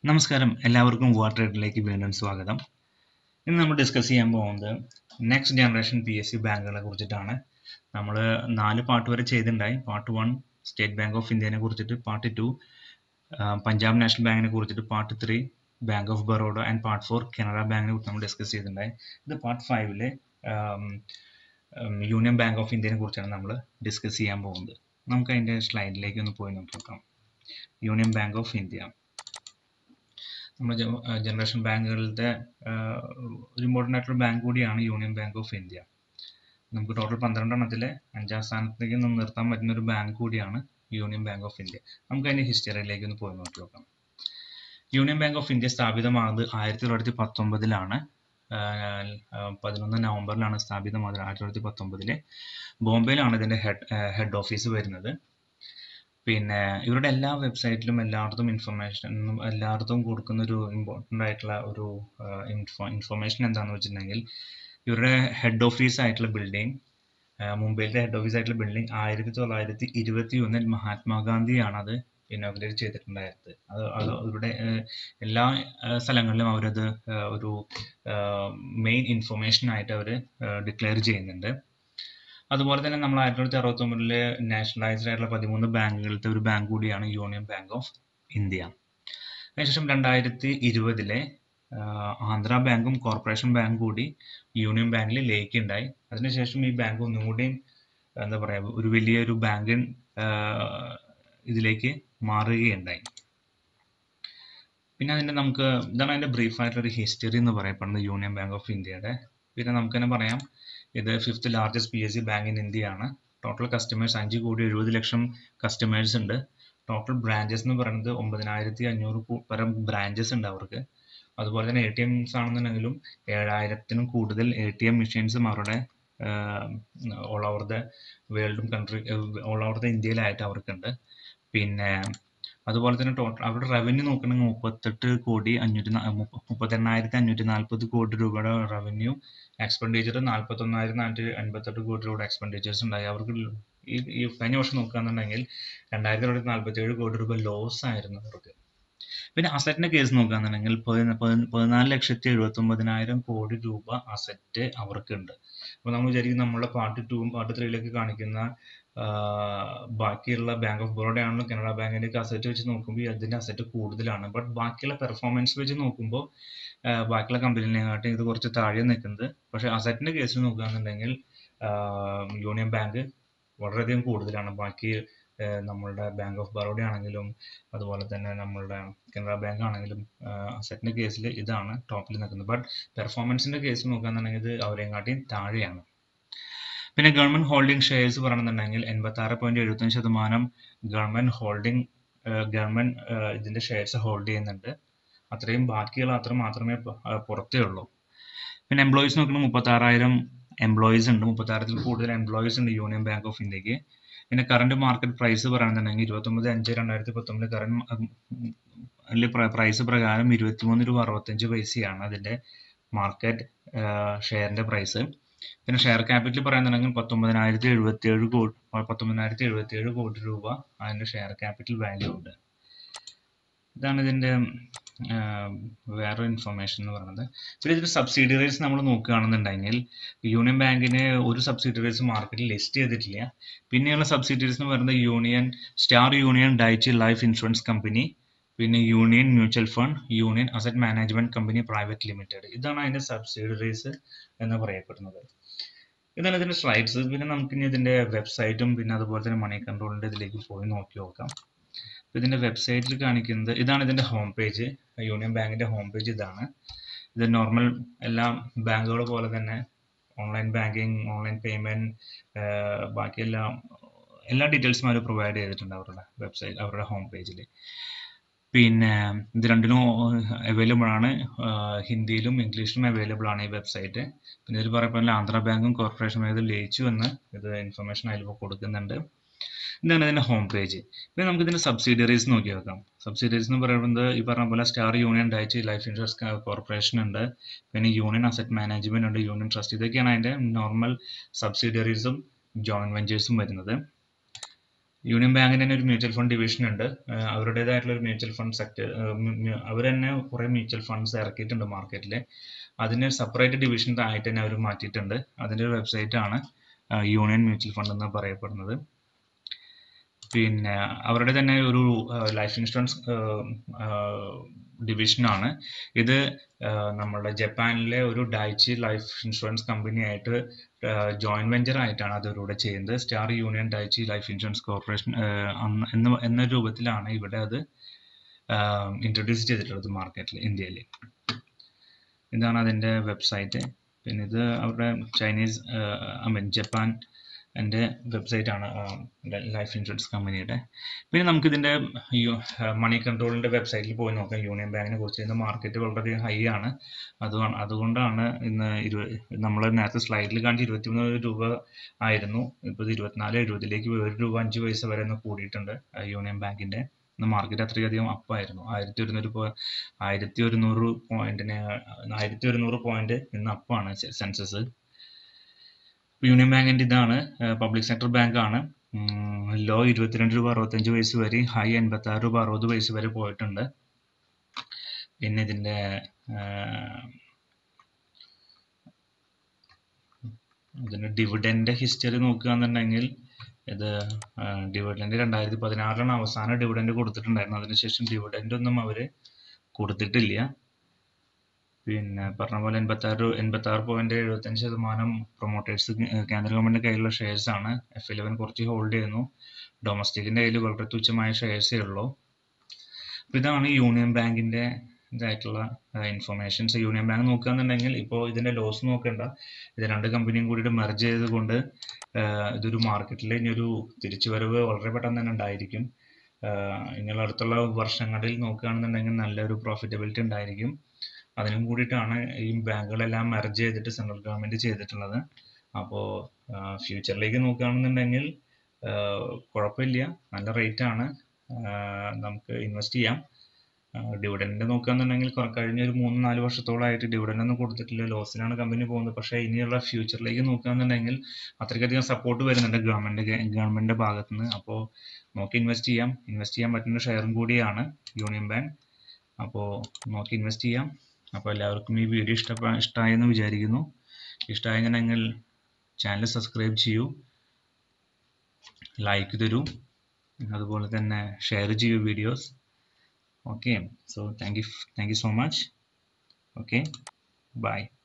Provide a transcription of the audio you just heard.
നമസ്കാരം, എല്ലാവർക്കും വാട്ടറേഡിലേക്ക് വീണ്ടും സ്വാഗതം. ഇന്ന് നമ്മൾ ഡിസ്കസ് ചെയ്യാൻ പോകുന്നത് നെക്സ്റ്റ് ജനറേഷൻ PSC ബാങ്കുകളെ കുറിച്ചിട്ടാണ്. നമ്മൾ 4 പാർട്ട് വരെ ചെയ്തിട്ടുണ്ടായി. പാർട്ട് 1 സ്റ്റേറ്റ് ബാങ്ക് ഓഫ് ഇന്ത്യനെ കുറിച്ചിട്ട്, പാർട്ട് 2 പഞ്ചാബ് നാഷണൽ ബാങ്കിനെ കുറിച്ചിട്ട്, part 3 bank of Baroda and part 4 Canara ബാങ്കിനെ കുറിച്ച് നമ്മൾ ഡിസ്കസ് ചെയ്തിട്ടുണ്ടായി. ഇത് പാർട്ട് 5 യൂണിയൻ ബാങ്ക് ഓഫ് ഇന്ത്യനെ കുറിച്ചാണ് നമ്മൾ ഡിസ്കസ് ചെയ്യാൻ പോകുന്നത്. നമുക്ക് അതിൻ്റെ സ്ലൈഡിലേക്ക് ഒന്ന് പോയി നോക്കാം. യൂണിയൻ ബാങ്ക് ഓഫ് ഇന്ത്യ നമ്മുടെ ജനറേഷൻ ബാങ്കുകളുടെ ഒരു ഇമ്പോർട്ടൻ്റ് ആയിട്ടുള്ള ബാങ്ക് കൂടിയാണ് യൂണിയൻ ബാങ്ക് ഓഫ് ഇന്ത്യ. നമുക്ക് ടോട്ടൽ 12 എണ്ണത്തിലെ 5ാം സ്ഥാനത്തേക്ക് നിർത്താൻ പറ്റുന്ന ഒരു ബാങ്ക് കൂടിയാണ് യൂണിയൻ ബാങ്ക് ഓഫ് ഇന്ത്യ. നമുക്ക് അതിൻ്റെ ഹിസ്റ്ററിയിലേക്ക് ഒന്ന് പോയി നോക്കാം. യൂണിയൻ ബാങ്ക് ഓഫ് ഇന്ത്യ സ്ഥാപിതമാകുന്നത് 1919 11 നവംബറിലാണ് സ്ഥാപിതമാകുന്നത്. 1919 ബോംബെയിലാണ് ഇതിൻ്റെ ഹെഡ് ഓഫീസ് വരുന്നത്. പിന്നെ ഇവരുടെ എല്ലാ വെബ്സൈറ്റിലും എല്ലായിടത്തും എല്ലായിടത്തും കൊടുക്കുന്ന ഒരു ഇമ്പോർട്ടൻ്റ് ആയിട്ടുള്ള ഒരു ഇൻഫർമേഷൻ എന്താണെന്ന് വെച്ചിട്ടുണ്ടെങ്കിൽ, ഇവരുടെ ഹെഡ് ഓഫീസ് ആയിട്ടുള്ള ബിൽഡിംഗ്, മുംബൈയിലെ ഹെഡ് ഓഫീസ് ആയിട്ടുള്ള ബിൽഡിംഗ് 1921 മഹാത്മാഗാന്ധിയാണ് അത് ഇനോഗ്രേറ്റ് ചെയ്തിട്ടുണ്ടായിരുന്നത്. അത് ഇവരുടെ എല്ലാ സ്ഥലങ്ങളിലും അവരത് ഒരു മെയിൻ ഇൻഫർമേഷൻ ആയിട്ട് അവർ ഡിക്ലെയർ ചെയ്യുന്നുണ്ട്. അതുപോലെ തന്നെ നമ്മൾ 1969 നാഷണലൈസ്ഡ് ആയിട്ടുള്ള 13 ബാങ്കുകളിലത്തെ ഒരു ബാങ്ക് കൂടിയാണ് യൂണിയൻ ബാങ്ക് ഓഫ് ഇന്ത്യ. അതിനുശേഷം 2020 ആന്ധ്ര ബാങ്കും കോർപ്പറേഷൻ ബാങ്ക് കൂടി യൂണിയൻ ബാങ്കിൽ ലയിക്കുകയുണ്ടായി. അതിനുശേഷം ഈ ബാങ്ക് ഒന്നും കൂടി എന്താ പറയുക, ഒരു വലിയൊരു ബാങ്ക് ഇതിലേക്ക് മാറുകയുണ്ടായി. പിന്നെ ഇതാണ് അതിൻ്റെ ബ്രീഫായിട്ടുള്ളൊരു ഹിസ്റ്ററി എന്ന് പറയപ്പെടുന്നത് യൂണിയൻ ബാങ്ക് ഓഫ് ഇന്ത്യയുടെ. പിന്നെ നമുക്ക് തന്നെ പറയാം, ഇത് 5th largest PSC bank in India ആണ്. ടോട്ടൽ കസ്റ്റമേഴ്സ് 5,70,00,000 കസ്റ്റമേഴ്സ് ഉണ്ട്. ടോട്ടൽ ബ്രാഞ്ചസ് എന്ന് പറയുന്നത് 9,500 പരം ബ്രാഞ്ചസ് ഉണ്ട് അവർക്ക്. അതുപോലെ തന്നെ ATMs ആണെന്നുണ്ടെങ്കിലും 7,000-നും കൂടുതൽ ATM മെഷീൻസും അവരുടെ ഓൾ ഓവർ ദ വേൾഡും ഓൾ ഓവർ ദ ഇന്ത്യയിലായിട്ട് അവർക്കുണ്ട്. പിന്നെ അതുപോലെ തന്നെ ടോട്ടൽ അവരുടെ റവന്യൂ നോക്കണമെങ്കിൽ 38,540 കോടി രൂപയുടെ റവന്യൂ, എക്സ്പെൻഡിച്ചർ 41,488 കോടി രൂപയുടെ എക്സ്പെൻഡിച്ചേഴ്സ് ഉണ്ടായി. അവർക്ക് ഈ കഴിഞ്ഞ വർഷം നോക്കുകയാണെന്നുണ്ടെങ്കിൽ 2,047 കോടി രൂപ ലോസ് ആയിരുന്നു അവർക്ക്. പിന്നെ അസറ്റിന്റെ കേസ് നോക്കുകയാണെന്നുണ്ടെങ്കിൽ 14,79,000 കോടി രൂപ അസറ്റ് അവർക്കുണ്ട്. അപ്പോൾ നമ്മൾ വിചാരിക്കും നമ്മളുടെ പാർട്ട് 2ഉം പാർട്ട് 3യിലേക്ക് കാണിക്കുന്ന ബാക്കിയുള്ള ബാങ്ക് ഓഫ് ബറോഡ ആണെങ്കിലും കനറ ബാങ്കിന്റെ അസറ്റ് വെച്ച് നോക്കുമ്പോൾ അതിന്റെ അസറ്റ് കൂടുതലാണ്. ബട്ട് ബാക്കിയുള്ള പെർഫോമൻസ് വെച്ച് നോക്കുമ്പോൾ ബാക്കിയുള്ള കമ്പനികളെക്കാട്ടും ഇത് കുറച്ച് താഴെ നിൽക്കുന്നത്. പക്ഷേ അസറ്റിന്റെ കേസിൽ നോക്കുകയാണെന്നുണ്ടെങ്കിൽ യൂണിയൻ ബാങ്ക് വളരെയധികം കൂടുതലാണ്. ബാക്കി നമ്മളുടെ ബാങ്ക് ഓഫ് ബറോഡ ആണെങ്കിലും അതുപോലെ തന്നെ നമ്മളുടെ കനറ ബാങ്ക് ആണെങ്കിലും അസറ്റിന്റെ കേസിൽ ഇതാണ് ടോപ്പിൽ നിൽക്കുന്നത്. ബട്ട് പെർഫോമൻസിന്റെ കേസ് നോക്കുകയാണെന്നുണ്ടെങ്കിൽ ഇത് അവരെക്കാട്ടിയും താഴെയാണ്. പിന്നെ ഗവൺമെന്റ് ഹോൾഡിംഗ് ഷെയർസ് പറയുന്നുണ്ടെങ്കിൽ 86.75% ഗവൺമെന്റ് ഇതിന്റെ ഷെയർസ് ഹോൾഡ് ചെയ്യുന്നുണ്ട്. അത്രയും ബാക്കിയുള്ള അത്ര മാത്രമേ പുറത്തേ ഉള്ളൂ. പിന്നെ എംപ്ലോയീസ് നോക്കുമ്പോൾ 36,000 എംപ്ലോയീസ് ഉണ്ട്. 36,000 കൂടുതൽ എംപ്ലോയീസ് ഉണ്ട് യൂണിയൻ ബാങ്ക് ഓഫ് ഇന്ത്യക്ക്. പിന്നെ കറണ്ട് മാർക്കറ്റ് പ്രൈസ് പറയുന്നുണ്ടെങ്കിൽ 29/5/2019 കറണ്ട് പ്രൈസ് പ്രകാരം 23.65 അതിന്റെ മാർക്കറ്റ് ഷെയറിന്റെ പ്രൈസ്. പിന്നെ ഷെയർ ക്യാപിറ്റൽ പറയുന്നുണ്ടെങ്കിൽ 19,077 കോടി രൂപ അതിന്റെ ഷെയർ ക്യാപിറ്റൽ വാല്യൂ ഉണ്ട്. ഇതാണ് ഇതിന്റെ വേറെ ഇൻഫർമേഷൻ എന്ന് പറയുന്നത്. പിന്നെ ഇതിന്റെ സബ്സിഡിയറീസ് നമ്മൾ നോക്കുകയാണെന്നുണ്ടെങ്കിൽ യൂണിയൻ ബാങ്കിന് ഒരു സബ്സിഡിയറീസ് മാർക്കറ്റിൽ ലിസ്റ്റ് ചെയ്തിട്ടില്ല. പിന്നെയുള്ള സബ്സിഡിയറീസ് എന്ന് പറയുന്നത് star union Daiichi life insurance company, പിന്നെ union mutual fund, union asset management company private limited. ഇതാണ് അതിന്റെ സബ്സിഡിയറീസ് എന്ന് പറയപ്പെടുന്നത്. ഇതാണ് ഇതിന്റെ സ്ലൈഡ്സ്. പിന്നെ നമുക്കിനി ഇതിന്റെ വെബ്സൈറ്റും പിന്നെ അതുപോലെ തന്നെ മണി കൺട്രോളിന്റെ ഇതിലേക്ക് പോയി നോക്കാം. ഇതിന്റെ വെബ്സൈറ്റിൽ കാണിക്കുന്നത് ഇതാണ്. ഇതിന്റെ ഹോം പേജ്, യൂണിയൻ ബാങ്കിന്റെ ഹോം പേജ് ഇതാണ്. ഇത് നോർമൽ എല്ലാ ബാങ്കുകളെ പോലെ തന്നെ ഓൺലൈൻ ബാങ്കിങ്, ഓൺലൈൻ പേയ്മെന്റ്, ബാക്കി എല്ലാ ഡീറ്റെയിൽസും അവർ പ്രൊവൈഡ് ചെയ്തിട്ടുണ്ട് അവരുടെ വെബ്സൈറ്റ്, അവരുടെ ഹോം പേജിൽ. പിന്നെ ഇത് രണ്ടിനും അവൈലബിൾ ആണ്. ഹിന്ദിയിലും ഇംഗ്ലീഷിലും അവൈലബിൾ ആണ് ഈ വെബ്സൈറ്റ്. പിന്നെ ഇതിൽ പറയുമ്പോൾ ആന്ധ്ര ബാങ്കും കോർപ്പറേഷൻ ബാങ്കും ലയിച്ചു എന്ന് ഇത് ഇൻഫർമേഷൻ അതിൽ കൊടുക്കുന്നുണ്ട്. ഇതാണ് ഇതിന്റെ ഹോം പേജ്. പിന്നെ നമുക്ക് ഇതിന്റെ സബ്സിഡിയറീസ് നോക്കി നോക്കാം. സബ്സിഡിയറീസ് എന്ന് പറയുന്നത് ഈ പറഞ്ഞ പോലെ star union Daiichi life insurance corporation ഉണ്ട്, പിന്നെ യൂണിയൻ അസറ്റ് മാനേജ്മെന്റ് ഉണ്ട്, യൂണിയൻ ട്രസ്റ്റ്. ഇതൊക്കെയാണ് അതിന്റെ നോർമൽ സബ്സിഡിയറീസും ജോയിന്റ് വെഞ്ചേഴ്സും വരുന്നത്. യൂണിയൻ ബാങ്കിന് തന്നെ ഒരു മ്യൂച്വൽ ഫണ്ട് ഡിവിഷൻ ഉണ്ട്. അവരുടേതായിട്ടുള്ള ഒരു മ്യൂച്വൽ ഫണ്ട് സെക്ടർ, അവർ തന്നെ കുറേ മ്യൂച്വൽ ഫണ്ട്സ് ഇറക്കിയിട്ടുണ്ട് മാർക്കറ്റിൽ. അതിന് സെപ്പറേറ്റ് ഡിവിഷൻ ആയിട്ട് തന്നെ അവർ മാറ്റിയിട്ടുണ്ട്. അതിൻ്റെ ഒരു വെബ്സൈറ്റ് ആണ് യൂണിയൻ മ്യൂച്വൽ ഫണ്ട് എന്ന് പറയപ്പെടുന്നത്. പിന്നെ അവരുടെ തന്നെ ഒരു ലൈഫ് ഇൻഷുറൻസ് ഡിവിഷനാണ് ഇത്. നമ്മുടെ ജപ്പാനിലെ ഒരു ഡൈച്ചി ലൈഫ് ഇൻഷുറൻസ് കമ്പനി ആയിട്ട് ജോയിന്റ് വെഞ്ചർ ആയിട്ടാണ് അതിലൂടെ ചെയ്യുന്നത്. Star union Daiichi life insurance corporation എന്ന രൂപത്തിലാണ് ഇവിടെ അത് ഇൻട്രൊഡ്യൂസ് ചെയ്തിട്ടുള്ളത് മാർക്കറ്റിൽ, ഇന്ത്യയിൽ. ഇതാണ് അതിൻ്റെ വെബ്സൈറ്റ്. പിന്നെ ഇത് അവരുടെ ചൈനീസ് ജപ്പാൻ എൻ്റെ വെബ്സൈറ്റ് ആണ് ലൈഫ് ഇൻഷുറൻസ് കമ്പനിയുടെ. പിന്നെ നമുക്കിതിൻ്റെ മണി കൺട്രോളിൻ്റെ വെബ്സൈറ്റിൽ പോയി നോക്കാം യൂണിയൻ ബാങ്കിനെ കുറിച്ച്. ഇതിൻ്റെ മാർക്കറ്റ് വളരെയധികം ഹൈ ആണ്. അതുകൊണ്ടാണ് ഇന്ന് നമ്മൾ നേരത്തെ സ്ലൈഡിൽ കാണിച്ച് 23 രൂപ ആയിരുന്നു, ഇപ്പോൾ ഇത് 24.70 ₹1.05 വരെ ഒന്ന് കൂടിയിട്ടുണ്ട് യൂണിയൻ ബാങ്കിൻ്റെ. ഇന്ന് മാർക്കറ്റ് അത്രയധികം അപ്പായിരുന്നു. 1100 പോയിന്റ് ഇന്ന് അപ്പാണ് സെൻസസ്. യൂണിയൻ ബാങ്കിൻ്റെ ഇതാണ്, പബ്ലിക് സെക്ടർ ബാങ്ക് ആണ്. ലോ 22.65 രൂപ വരെ, ഹൈ 86.60 വരെ പോയിട്ടുണ്ട്. പിന്നെ ഇതിൻ്റെ ഡിവിഡൻഡ് ഹിസ്റ്ററി നോക്കുകയാണെന്നുണ്ടെങ്കിൽ ഇത് ഡിവിഡൻഡ് 2016 അവസാന ഡിവിഡൻഡ് കൊടുത്തിട്ടുണ്ടായിരുന്നു. അതിനുശേഷം ഡിവിഡൻഡ് ഒന്നും അവർ കൊടുത്തിട്ടില്ല. പിന്നെ പറഞ്ഞ പോലെ 86.75% പ്രൊമോട്ടേഴ്സ് കേന്ദ്ര ഗവൺമെൻറ് കയ്യിലുള്ള ഷെയർസ് ആണ്. F11 കുറച്ച് ഹോൾഡ് ചെയ്യുന്നു. ഡൊമസ്റ്റിക്കിൻ്റെ കയ്യിൽ വളരെ തുച്ഛമായ ഷെയർസേ ഉള്ളൂ. അപ്പോൾ ഇതാണ് യൂണിയൻ ബാങ്കിൻ്റെ ഇതായിട്ടുള്ള ഇൻഫർമേഷൻസ്. യൂണിയൻ ബാങ്ക് നോക്കുകയാണെന്നുണ്ടെങ്കിൽ ഇപ്പോൾ ഇതിൻ്റെ ലോസ് നോക്കേണ്ട, ഇത് രണ്ട് കമ്പനിയും കൂടിയിട്ട് മെർജ് ചെയ്തുകൊണ്ട് ഇതൊരു മാർക്കറ്റിൽ ഇനിയൊരു തിരിച്ചുവരവ് വളരെ പെട്ടെന്ന് തന്നെ ഉണ്ടായിരിക്കും. ഇനിയുള്ള അടുത്തുള്ള വർഷങ്ങളിൽ നോക്കുകയാണെന്നുണ്ടെങ്കിൽ നല്ലൊരു പ്രോഫിറ്റബിലിറ്റി ഉണ്ടായിരിക്കും. അതിനും കൂടിയിട്ടാണ് ഈ ബാങ്കുകളെല്ലാം മെർജ് ചെയ്തിട്ട് സെൻട്രൽ ഗവൺമെൻറ് ചെയ്തിട്ടുള്ളത്. അപ്പോൾ ഫ്യൂച്ചറിലേക്ക് നോക്കുകയാണെന്നുണ്ടെങ്കിൽ കുഴപ്പമില്ല, നല്ല റേറ്റ് ആണ്, നമുക്ക് ഇൻവെസ്റ്റ് ചെയ്യാം. ഡിവിഡൻഡ് നോക്കുകയാണെന്നുണ്ടെങ്കിൽ കഴിഞ്ഞ ഒരു 3-4 വർഷത്തോളമായിട്ട് ഡിവിഡൻഡ് ഒന്നും കൊടുത്തിട്ടില്ല, ലോസിനാണ് കമ്പനി പോകുന്നത്. പക്ഷേ ഇനിയുള്ള ഫ്യൂച്ചറിലേക്ക് നോക്കുകയാണെന്നുണ്ടെങ്കിൽ അത്രയ്ക്കധികം സപ്പോർട്ട് വരുന്നുണ്ട് ഗവൺമെൻറ്റിൻ്റെ ഭാഗത്തു നിന്ന്. അപ്പോൾ നോക്കി ഇൻവെസ്റ്റ് ചെയ്യാൻ പറ്റുന്ന ഷെയറും കൂടിയാണ് യൂണിയൻ ബാങ്ക്. അപ്പോൾ നോക്കി ഇൻവെസ്റ്റ് ചെയ്യാം. അപ്പോൾ എല്ലാവർക്കും ഈ വീഡിയോ ഇഷ്ടമായെന്ന് വിചാരിക്കുന്നു. ഇഷ്ടമായെന്നുണ്ടെങ്കിൽ ചാനൽ സബ്സ്ക്രൈബ് ചെയ്യൂ, ലൈക്ക് തരൂ, അതുപോലെ തന്നെ ഷെയർ ചെയ്യൂ videos. Okay, so thank you so much. Okay, bye.